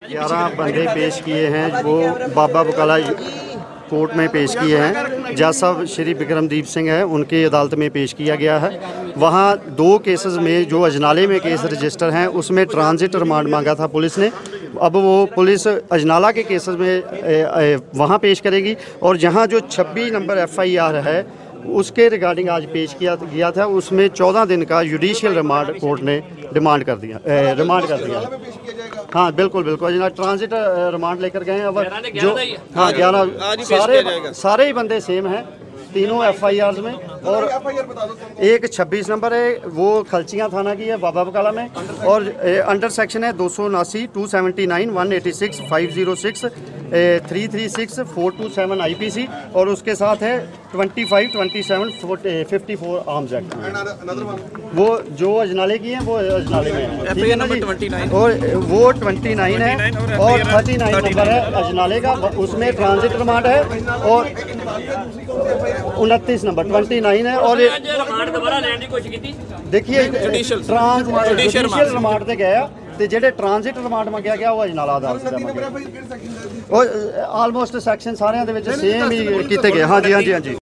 11 बंदे पेश किए हैं वो बाबा बकाला कोर्ट में पेश किए हैं। जज साहब श्री बिक्रमदीप सिंह है, उनकी अदालत में पेश किया गया है। वहाँ 2 केसेस में जो अजनाले में केस रजिस्टर हैं उसमें ट्रांजिट रिमांड मांगा था पुलिस ने। अब वो पुलिस अजनाला के केसेस में वहाँ पेश करेगी और जहाँ जो 26 नंबर FIR है उसके रिगार्डिंग आज पेश किया गया था, उसमें 14 दिन का जुडिशियल रिमांड कोर्ट ने रिमांड कर दिया। हाँ बिल्कुल बिल्कुल, ट्रांजिट रिमांड लेकर गए हैं। अब जो हाँ 11 सारे ही बंदे सेम हैं तीनों FIRs में, और एक 26 नंबर है वो खलचियाँ थाना की है बाबा बकाला में, और अंडर सेक्शन है 279, 279, 186, 506, 336, 427 IPC, और उसके साथ है 25, 27, 54 आर्म्स एक्ट। वो जो अजनाले की हैं वो अजनाले में है, ठीक है ना जी। और वो 29 है और 39 नंबर है अजनाले का, उसमें ट्रांजिट रिमांड है, और 29 नंबर 29 है। और देखिए जुडिशियल रिमांड से गया ਤੇ ਜਿਹੜੇ ਟ੍ਰਾਂਜ਼ਿਟ ਰਿਮਾਂਡ ਮੰਗਿਆ ਗਿਆ ਉਹ ਅਜਨਾਲਾ ਅਦਾਲਤ ਦਾ ਮੰਗਿਆ। ਉਹ ਆਲਮੋਸਟ ਸੈਕਸ਼ਨ ਸਾਰਿਆਂ ਦੇ ਵਿੱਚ ਸੇਮ ਹੀ ਕੀਤੇ ਗਏ। ਹਾਂਜੀ।